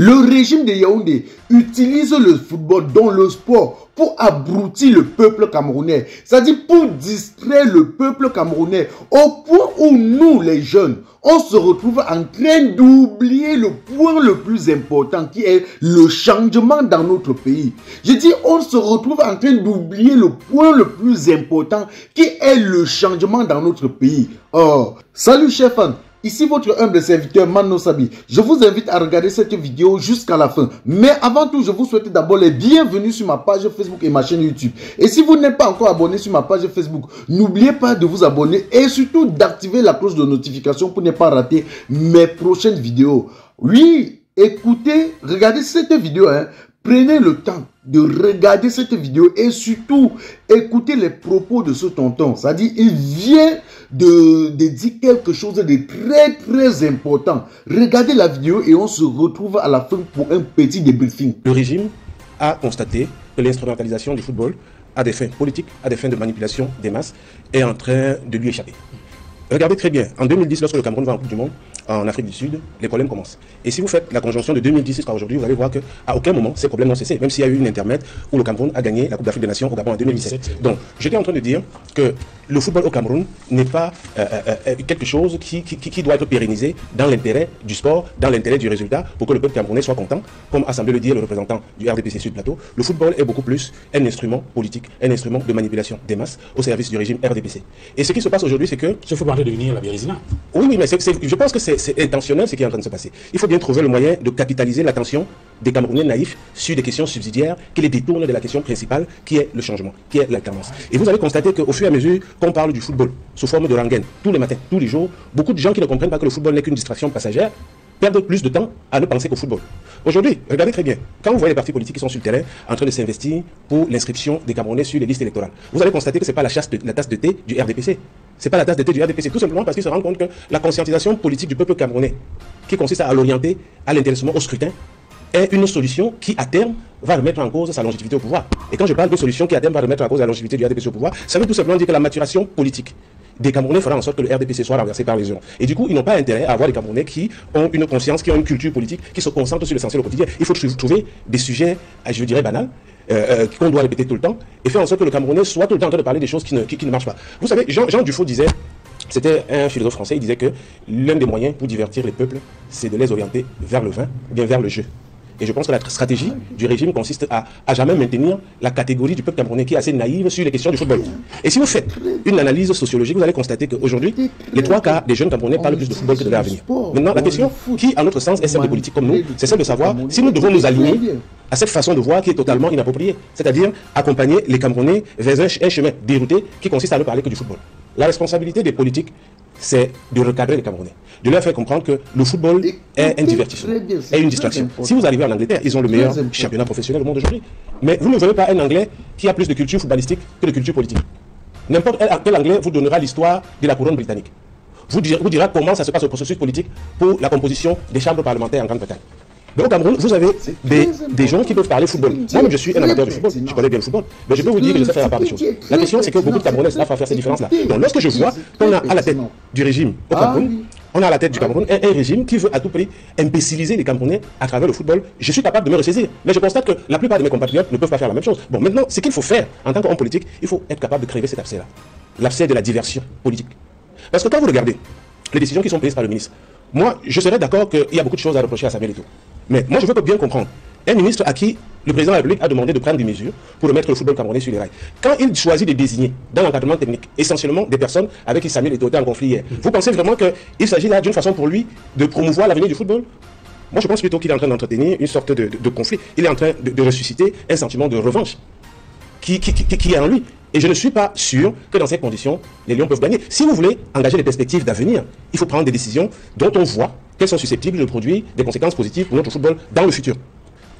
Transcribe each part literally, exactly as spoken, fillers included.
Le régime de Yaoundé utilise le football dans le sport pour abrutir le peuple camerounais. C'est-à-dire pour distraire le peuple camerounais au point où nous, les jeunes, on se retrouve en train d'oublier le point le plus important qui est le changement dans notre pays. Je dis, on se retrouve en train d'oublier le point le plus important qui est le changement dans notre pays. Oh, salut chers fans. Ici votre humble serviteur Mano Sabi. Je vous invite à regarder cette vidéo jusqu'à la fin. Mais avant tout, je vous souhaite d'abord les bienvenus sur ma page Facebook et ma chaîne YouTube. Et si vous n'êtes pas encore abonné sur ma page Facebook, n'oubliez pas de vous abonner et surtout d'activer la cloche de notification pour ne pas rater mes prochaines vidéos. Oui, écoutez, regardez cette vidéo, hein. Prenez le temps de regarder cette vidéo et surtout écoutez les propos de ce tonton. C'est-à-dire, il vient de, de dire quelque chose de très très important. Regardez la vidéo et on se retrouve à la fin pour un petit débriefing. Le régime a constaté que l'instrumentalisation du football à des fins politiques, à des fins de manipulation des masses, est en train de lui échapper. Regardez très bien, en deux mille dix, lorsque le Cameroun va en Coupe du Monde, en Afrique du Sud, les problèmes commencent. Et si vous faites la conjonction de deux mille dix jusqu'à aujourd'hui, vous allez voir qu'à aucun moment ces problèmes n'ont cessé, même s'il y a eu une intermède où le Cameroun a gagné la Coupe d'Afrique des Nations au Gabon en deux mille dix-sept. Donc, j'étais en train de dire que le football au Cameroun n'est pas euh, euh, quelque chose qui, qui, qui doit être pérennisé dans l'intérêt du sport, dans l'intérêt du résultat, pour que le peuple camerounais soit content, comme a semblé le dire le représentant du R D P C Sud Plateau. Le football est beaucoup plus un instrument politique, un instrument de manipulation des masses au service du régime R D P C. Et ce qui se passe aujourd'hui, c'est que... Ce football est devenir la Bérésina. Oui, oui, mais c'est, c'est, je pense que c'est intentionnel ce qui est en train de se passer. Il faut bien trouver le moyen de capitaliser l'attention des Camerounais naïfs sur des questions subsidiaires qui les détournent de la question principale qui est le changement, qui est l'alternance. Et vous allez constater qu'au fur et à mesure qu'on parle du football sous forme de rengaine, tous les matins, tous les jours, beaucoup de gens qui ne comprennent pas que le football n'est qu'une distraction passagère perdent plus de temps à ne penser qu'au football. Aujourd'hui, regardez très bien, quand vous voyez les partis politiques qui sont sur le terrain en train de s'investir pour l'inscription des Camerounais sur les listes électorales, vous allez constater que ce n'est pas la, chasse de, la tasse de thé du R D P C. Ce n'est pas la tasse de thé du R D P C, tout simplement parce qu'ils se rendent compte que la conscientisation politique du peuple camerounais, qui consiste à l'orienter à l'intéressement au scrutin, est une solution qui, à terme, va remettre en cause sa longévité au pouvoir. Et quand je parle de solution qui, à terme, va remettre en cause la longévité du R D P C au pouvoir, ça veut tout simplement dire que la maturation politique des Camerounais fera en sorte que le R D P C soit renversé par les urnes. Et du coup, ils n'ont pas intérêt à avoir des Camerounais qui ont une conscience, qui ont une culture politique, qui se concentrent sur l'essentiel au quotidien. Il faut trouver des sujets, je dirais, banals, euh, qu'on doit répéter tout le temps, et faire en sorte que le Camerounais soit tout le temps en train de parler des choses qui ne, qui, qui ne marchent pas. Vous savez, Jean, Jean Dufault disait, c'était un philosophe français, il disait que l'un des moyens pour divertir les peuples, c'est de les orienter vers le vin, ou bien vers le jeu. Et je pense que la stratégie du régime consiste à, à jamais maintenir la catégorie du peuple camerounais qui est assez naïve sur les questions du football. Et si vous faites une analyse sociologique, vous allez constater qu'aujourd'hui, les trois quarts des jeunes camerounais parlent plus de football que de l'avenir. Maintenant, la question qui, en notre sens, est celle des politiques comme nous, c'est celle de savoir si nous devons nous aligner à cette façon de voir qui est totalement inappropriée. C'est-à-dire accompagner les Camerounais vers un, un chemin dérouté qui consiste à ne parler que du football. La responsabilité des politiques, c'est de recadrer les Camerounais, de leur faire comprendre que le football est un divertissement, est une distraction. Si vous arrivez en Angleterre, ils ont le meilleur championnat professionnel au monde aujourd'hui. Mais vous ne verrez pas un Anglais qui a plus de culture footballistique que de culture politique. N'importe quel Anglais vous donnera l'histoire de la couronne britannique. Vous dira, vous dira comment ça se passe au processus politique pour la composition des chambres parlementaires en Grande-Bretagne. Mais au Cameroun, vous avez des, des gens qui peuvent parler football. Moi-même, je suis un amateur de football. Je connais bien le football. Mais je peux vous dire que je sais faire la part des choses. La question, c'est que beaucoup de Camerounais savent faire ces différences-là. Donc, lorsque je vois qu'on a à la tête du régime au Cameroun, on a à la tête du Cameroun un, un régime qui veut à tout prix imbéciliser les Camerounais à travers le football, je suis capable de me ressaisir. Mais je constate que la plupart de mes compatriotes ne peuvent pas faire la même chose. Bon, maintenant, ce qu'il faut faire en tant qu'homme politique, il faut être capable de créer cet abcès-là. L'abcès de la diversion politique. Parce que quand vous regardez les décisions qui sont prises par le ministre, moi, je serais d'accord qu'il y a beaucoup de choses à reprocher à Samuel Eto'o. Mais moi, je veux bien comprendre. Un ministre à qui le président de la République a demandé de prendre des mesures pour remettre le football camerounais sur les rails. Quand il choisit de désigner dans l'encadrement technique essentiellement des personnes avec qui Samuel Eto'o était en conflit hier, vous pensez vraiment qu'il s'agit là d'une façon pour lui de promouvoir l'avenir du football? Moi, je pense plutôt qu'il est en train d'entretenir une sorte de, de, de conflit. Il est en train de, de ressusciter un sentiment de revanche qui, qui, qui, qui est en lui. Et je ne suis pas sûr que dans ces conditions, les Lions peuvent gagner. Si vous voulez engager des perspectives d'avenir, il faut prendre des décisions dont on voit qu'elles sont susceptibles de produire des conséquences positives pour notre football dans le futur.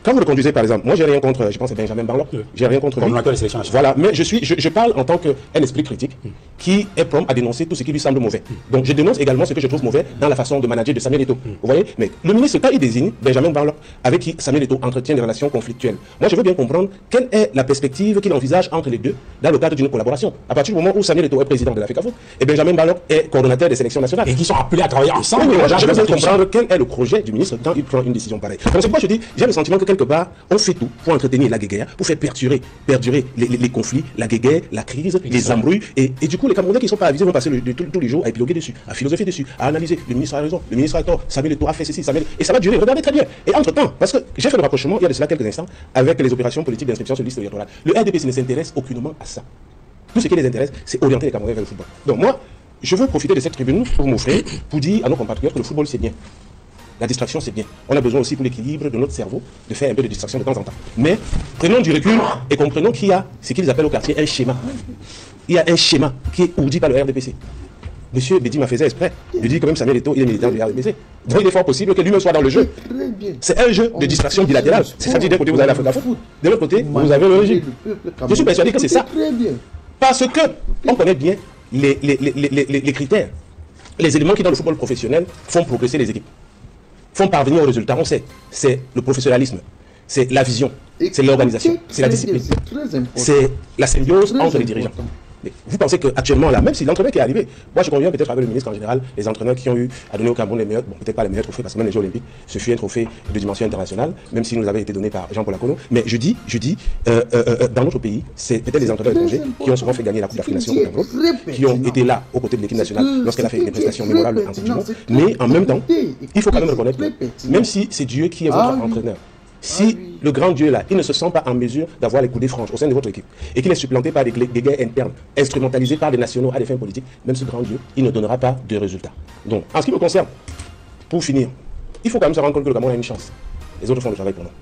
Quand vous le conduisez, par exemple, moi, j'ai rien contre, je pense, Benjamin Barlow, oui. j'ai rien contre lui. Voilà, mais je, suis, je, je parle en tant qu'un esprit critique mm. qui est prompt à dénoncer tout ce qui lui semble mauvais. Mm. Donc, je dénonce également ce que je trouve mauvais dans la façon de manager de Samuel Eto'o. Mm. Vous voyez? Mais le ministre, quand il désigne Benjamin Barlow, avec qui Samuel Eto'o entretient des relations conflictuelles, moi, je veux bien comprendre quelle est la perspective qu'il envisage entre les deux dans le cadre d'une collaboration. À partir du moment où Samuel Eto'o est président de la FECAFOOT et Benjamin Barlow est coordonnateur des sélections nationales. Et qui sont appelés à travailler ensemble. Oui, je veux bien comprendre quel est le projet du ministre quand il prend une décision pareille. Donc, c'est pourquoi je dis, j'ai le sentiment que quelque part, on fait tout pour entretenir la guéguerre, pour faire perdurer, perdurer les, les, les conflits, la guéguerre, la crise, Exactement. les embrouilles. Et, et du coup, les Camerounais qui ne sont pas avisés vont passer le, de, tous les jours à épiloguer dessus, à philosopher dessus, à analyser. Le ministre a raison, le ministre a tort, Samuel Eto'o a fait ceci, Samuel. Et ça va durer, regardez très bien. Et entre-temps, parce que j'ai fait le rapprochement il y a de cela quelques instants avec les opérations politiques d'inscription sur liste électorale. Le R D P C ne s'intéresse aucunement à ça. Tout ce qui les intéresse, c'est orienter les Camerounais vers le football. Donc moi, je veux profiter de cette tribune pour m'offrir, pour dire à nos compatriotes que le football c'est bien. La distraction, c'est bien. On a besoin aussi pour l'équilibre de notre cerveau de faire un peu de distraction de temps en temps. Mais prenons du recul et comprenons qu'il y a ce qu'ils appellent au quartier un schéma. Il y a un schéma qui est ourdi par le R D P C. Monsieur Bédi m'a fait exprès. Il dit quand même Samuel Eto'o, il est militant du R D P C. Donc il est fort possible que lui-même soit dans le jeu. C'est un jeu de distraction bilatérale. C'est-à-dire d'un côté vous avez la FECAFOOT, de l'autre côté vous avez le régime. Je suis persuadé que c'est ça. Parce que on connaît bien les, les, les, les, les, les critères, les éléments qui dans le football professionnel font progresser les équipes, font parvenir au résultat. On sait, c'est le professionnalisme, c'est la vision, c'est l'organisation, c'est la discipline, c'est la symbiose entre les dirigeants. Mais vous pensez qu'actuellement, là, même si l'entraîneur qui est arrivé, moi je conviens peut-être avec le ministre en général, les entraîneurs qui ont eu à donner au Cameroun les meilleurs, bon peut-être pas les meilleurs trophées parce que même les Jeux Olympiques, ce fut un trophée de dimension internationale, même s'il nous avait été donné par Jean-Paul Akono. Mais je dis, je dis, euh, euh, euh, dans notre pays, c'est peut-être les entraîneurs étrangers qui ont souvent fait gagner la Coupe d'Afrique des Nations au Cameroun, qui ont été là aux côtés de l'équipe nationale lorsqu'elle a fait des prestations mémorables en Coupe du Monde. Mais en même temps, il faut quand même reconnaître que même si c'est Dieu qui est votre entraîneur, si le grand Dieu là, il ne se sent pas en mesure d'avoir les coudées franches au sein de votre équipe et qu'il est supplanté par des, des guerres internes, instrumentalisées par des nationaux à des fins politiques, même ce grand Dieu, il ne donnera pas de résultats. Donc, en ce qui me concerne, pour finir, il faut quand même se rendre compte que le Cameroun a une chance. Les autres font le travail pour nous.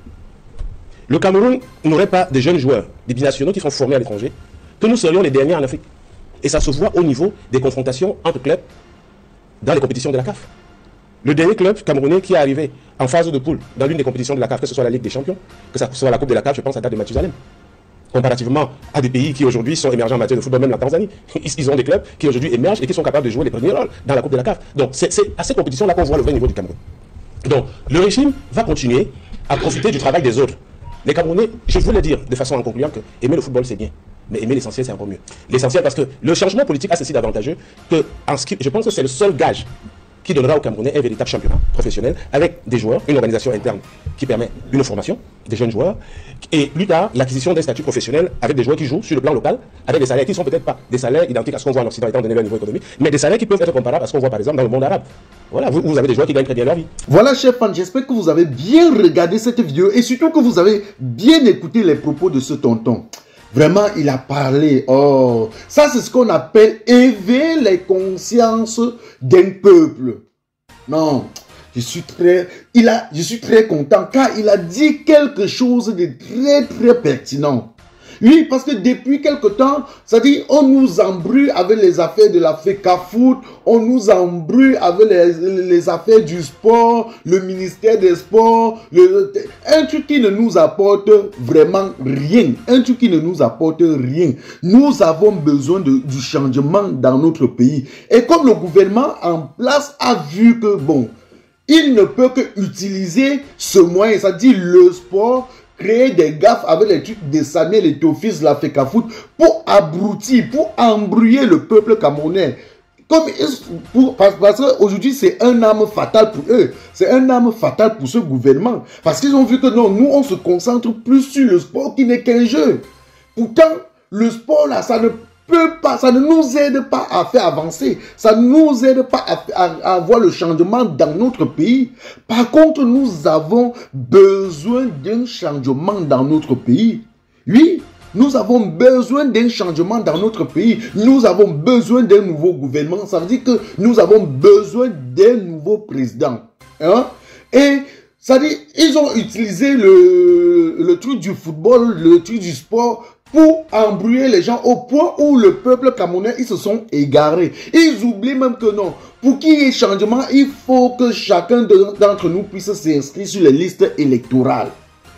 Le Cameroun n'aurait pas de jeunes joueurs, des binationaux qui sont formés à l'étranger, que nous serions les derniers en Afrique. Et ça se voit au niveau des confrontations entre clubs dans les compétitions de la C A F. Le dernier club camerounais qui est arrivé en phase de poule dans l'une des compétitions de la C A F, que ce soit la Ligue des Champions, que ce soit la Coupe de la C A F, je pense à date de Mathusalem. Comparativement à des pays qui aujourd'hui sont émergents en matière de football, même la Tanzanie. Ils ont des clubs qui aujourd'hui émergent et qui sont capables de jouer les premiers rôles dans la Coupe de la C A F. Donc c'est à ces compétitions-là qu'on voit le vrai niveau du Cameroun. Donc le régime va continuer à profiter du travail des autres. Les Camerounais, je voulais dire de façon en concluant que aimer le football c'est bien. Mais aimer l'essentiel, c'est encore mieux. L'essentiel parce que le changement politique a ceci d'avantageux que en ce qui, je pense que c'est le seul gage qui donnera aux Camerounais un véritable championnat professionnel avec des joueurs, une organisation interne qui permet une formation des jeunes joueurs et plus tard l'acquisition d'un statut professionnel avec des joueurs qui jouent sur le plan local avec des salaires qui ne sont peut-être pas des salaires identiques à ce qu'on voit en Occident étant donné leur niveau économique, mais des salaires qui peuvent être comparables à ce qu'on voit par exemple dans le monde arabe. Voilà, vous, vous avez des joueurs qui gagnent très bien leur vie. Voilà, chers fans, j'espère que vous avez bien regardé cette vidéo et surtout que vous avez bien écouté les propos de ce tonton. Vraiment, il a parlé. Oh, ça c'est ce qu'on appelle éveiller les consciences d'un peuple. Non, je suis très, il a, je suis très content car il a dit quelque chose de très très pertinent. Oui, parce que depuis quelque temps, ça dit, on nous embrouille avec les affaires de la FECAFOOT, on nous embrouille avec les, les affaires du sport, le ministère des Sports, le, un truc qui ne nous apporte vraiment rien, un truc qui ne nous apporte rien. Nous avons besoin de, du changement dans notre pays. Et comme le gouvernement en place a vu que, bon, il ne peut que utiliser ce moyen, ça dit le sport, créer des gaffes avec les trucs de Samuel Eto'o, fils de la FECAFOOT, pour abrutir, pour embrouiller le peuple camerounais. Comme pour, parce qu'aujourd'hui, c'est un arme fatale pour eux. C'est un arme fatale pour ce gouvernement. Parce qu'ils ont vu que non, nous, on se concentre plus sur le sport qui n'est qu'un jeu. Pourtant, le sport, là, ça ne peut pas, ça ne nous aide pas à faire avancer. Ça ne nous aide pas à, à, à avoir le changement dans notre pays. Par contre, nous avons besoin d'un changement dans notre pays. Oui, nous avons besoin d'un changement dans notre pays. Nous avons besoin d'un nouveau gouvernement. Ça veut dire que nous avons besoin d'un nouveau président. Hein? Et ça veut dire, ils ont utilisé le, le truc du football, le truc du sport pour embrouiller les gens au point où le peuple camerounais, ils se sont égarés. Ils oublient même que non, pour qu'il y ait changement, il faut que chacun d'entre nous puisse s'inscrire sur les listes électorales.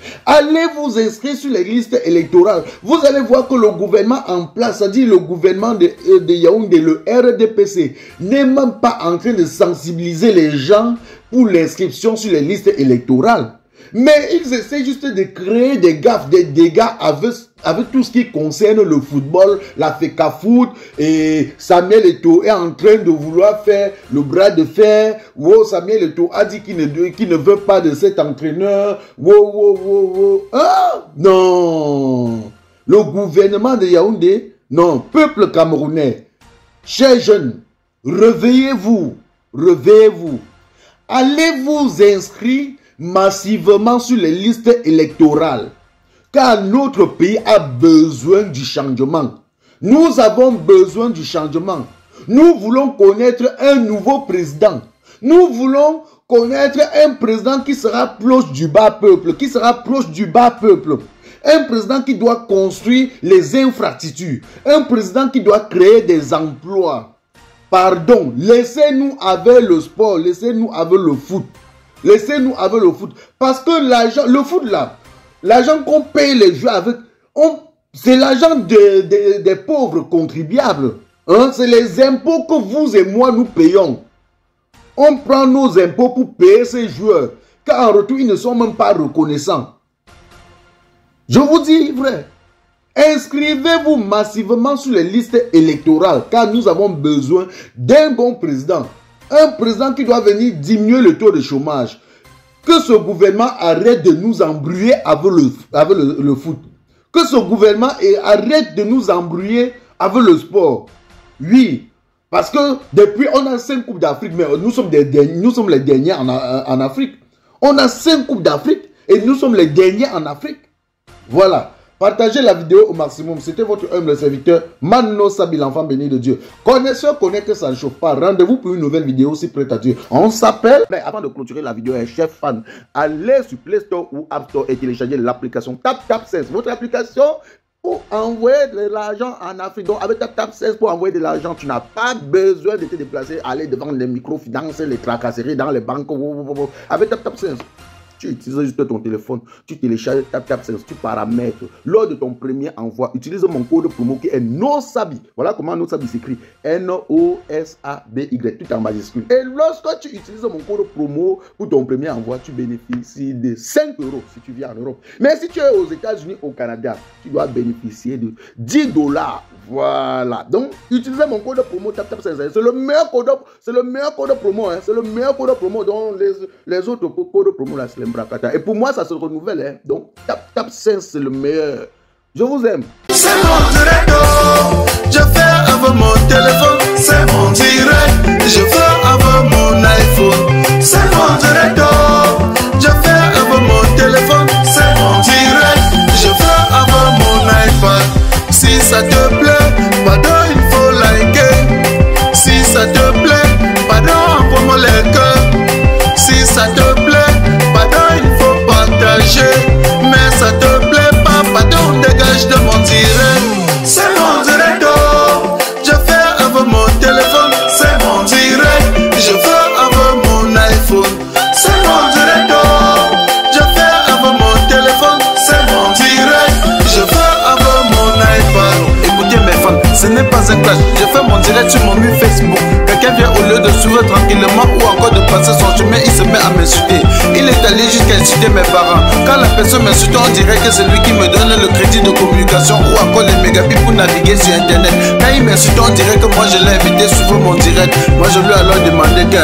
Allez vous inscrire sur les listes électorales. Vous allez voir que le gouvernement en place, c'est-à-dire le gouvernement de, de Yaoundé, le R D P C, n'est même pas en train de sensibiliser les gens pour l'inscription sur les listes électorales. Mais ils essaient juste de créer des gaffes, des dégâts avec, avec tout ce qui concerne le football, la FECAFoot, et Samuel Eto'o est en train de vouloir faire le bras de fer. Wow, Samuel Eto'o a dit qu'il ne, qu'il ne veut pas de cet entraîneur. Wow, wow, wow, wow. Ah, non. Le gouvernement de Yaoundé, non, peuple camerounais, chers jeunes, réveillez-vous, réveillez-vous. Allez vous inscrire massivement sur les listes électorales, car notre pays a besoin du changement. Nous avons besoin du changement. Nous voulons connaître un nouveau président. Nous voulons connaître un président qui sera proche du bas peuple, qui sera proche du bas peuple. Un président qui doit construire les infrastructures. Un président qui doit créer des emplois. Pardon, laissez-nous avec le sport, laissez-nous avec le foot. Laissez-nous avec le foot. Parce que l'argent, le foot là, l'argent qu'on paye les joueurs avec, c'est l'argent de, de, des pauvres contribuables. Hein? C'est les impôts que vous et moi nous payons. On prend nos impôts pour payer ces joueurs. Car en retour, ils ne sont même pas reconnaissants. Je vous dis vrai. Inscrivez-vous massivement sur les listes électorales. Car nous avons besoin d'un bon président. Un président qui doit venir diminuer le taux de chômage. Que ce gouvernement arrête de nous embrouiller avec le, avec le, le foot. Que ce gouvernement arrête de nous embrouiller avec le sport. Oui, parce que depuis, on a cinq coupes d'Afrique, mais nous sommes, des, des, nous sommes les derniers en, en Afrique. On a cinq coupes d'Afrique et nous sommes les derniers en Afrique. Voilà. Partagez la vidéo au maximum. C'était votre humble serviteur, Mano Sabi, l'enfant béni de Dieu. Connaisseur connaît que ça ne chauffe pas. Rendez-vous pour une nouvelle vidéo si prête à Dieu. On s'appelle. Mais avant de clôturer la vidéo, chef fan, allez sur Play Store ou App Store et téléchargez l'application TapTapSense. Votre application pour envoyer de l'argent en Afrique. Donc avec TapTapSense pour envoyer de l'argent, tu n'as pas besoin de te déplacer, aller devant les microfinances, les tracasseries dans les banques. Avec TapTapSense. Tu utilises juste ton téléphone, tu télécharges TapTapSense, tu paramètres. Lors de ton premier envoi, utilise mon code promo qui est NOSABI. Voilà comment NOSABI s'écrit. N O S A B Y, tout en majuscule. Et lorsque tu utilises mon code promo pour ton premier envoi, tu bénéficies de cinq euros si tu viens en Europe. Mais si tu es aux États-Unis, au Canada, tu dois bénéficier de dix dollars. Voilà. Donc, utilisez mon code promo TapTapSense. C'est le meilleur code, c'est le meilleur code promo. Hein. C'est le meilleur code promo. Donc, les, les autres codes promo, là, c'est les Brakata. Et pour moi, ça se renouvelle. Hein. Donc, TapTapSense, c'est le meilleur. Je vous aime. C'est mon direct. Je fais avec mon téléphone. C'est mon direct. Je fais avec mon iPhone. C'est mon direct. Je fais avec mon téléphone. C'est mon direct. Je fais avec mon iPad. Si ça te plaît, pardon, il faut liker. Si ça te plaît, pardon, envoie-moi les cœurs. Si ça te plaît, pardon, il faut partager. Mais ça te plaît pas, pardon, dégage de mon direct. C'est mon direct, oh. Je fais avec mon téléphone. C'est mon direct. Je fais avec mon iPhone. C'est mon direct, oh. Je fais avec mon téléphone. C'est mon direct. Je fais avec mon iPad. Écoutez mes fans, ce n'est pas un clash. Je fais mon direct sur mon mur Facebook. Quelqu'un vient au lieu de suivre tranquillement ou encore de passer son chemin, il se met à m'insulter. Il est allé jusqu'à insulter mes parents. Quand la personne m'insulte, on dirait que c'est lui qui me donne le crédit de communication ou encore les mégabits pour naviguer sur internet. Quand il m'insulte, on dirait que moi je l'ai invité à suivre mon direct. Moi je lui ai alors demandé que...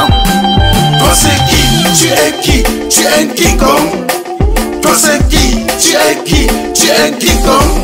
Toi c'est qui? Tu es qui? Tu es un King Kong? Toi c'est qui? Tu es qui? Tu es un King Kong?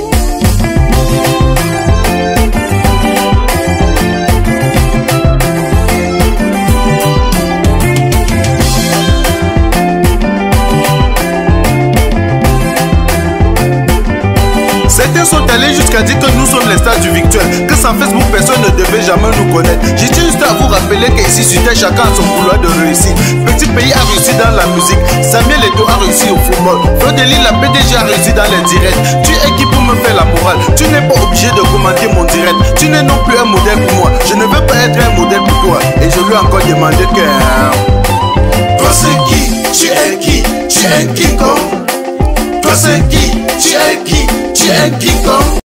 Certains sont allés jusqu'à dire que nous sommes les stars du virtuel, que sans Facebook personne ne devait jamais nous connaître. J'ai juste à vous rappeler qu'ici sur Terre chacun a son couloir de réussite. Petit pays a réussi dans la musique, Samuel Eto'o a réussi au football, Flodeli la P D G a réussi dans les directs. Tu es qui pour me faire la morale? Tu n'es pas obligé de commenter mon direct. Tu n'es non plus un modèle pour moi. Je ne veux pas être un modèle pour toi. Et je lui ai encore demandé que... Toi c'est qui? Tu es qui? Tu Tu es un King Kong. Toi c'est qui? Tu es qui? Tu es un King Kong.